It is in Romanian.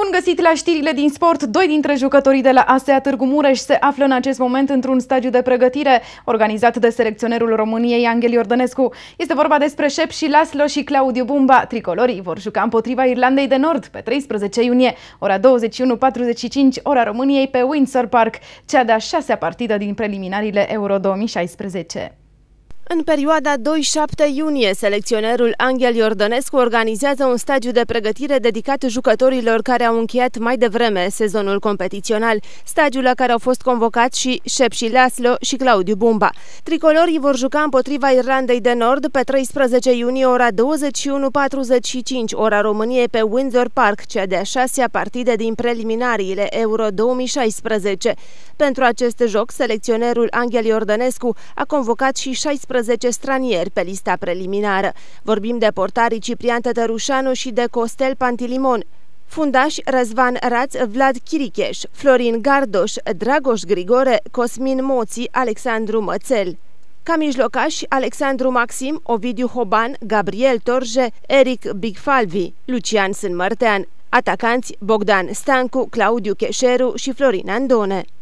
Bun găsit la știrile din sport! Doi dintre jucătorii de la ASEA Târgu Mureș se află în acest moment într-un stagiu de pregătire organizat de selecționerul României, Anghel Iordănescu. Este vorba despre Shepshi Laszlo și Claudiu Bumba. Tricolorii vor juca împotriva Irlandei de Nord pe 13 iunie, ora 21:45, ora României, pe Windsor Park, cea de-a 6-a partidă din preliminariile Euro 2016. În perioada 2-7 iunie, selecționerul Anghel Iordănescu organizează un stagiu de pregătire dedicat jucătorilor care au încheiat mai devreme sezonul competițional, stagiul la care au fost convocați și Shepshi Laszlo și Claudiu Bumba. Tricolorii vor juca împotriva Irlandei de Nord pe 13 iunie, ora 21:45, ora României, pe Windsor Park, cea de-a 6-a partidă din preliminariile Euro 2016. Pentru acest joc, selecționerul Anghel Iordănescu a convocat și 16 stranieri pe lista preliminară. Vorbim de portarii Ciprian Tătărușanu și de Costel Pantilimon, fundași Răzvan Raț, Vlad Chiricheș, Florin Gardoș, Dragoș Grigore, Cosmin Moții, Alexandru Mățel. Ca mijlocași, Alexandru Maxim, Ovidiu Hoban, Gabriel Torje, Eric Bigfalvi, Lucian Sânmărtean. Atacanți: Bogdan Stancu, Claudiu Cheșeru și Florin Andone.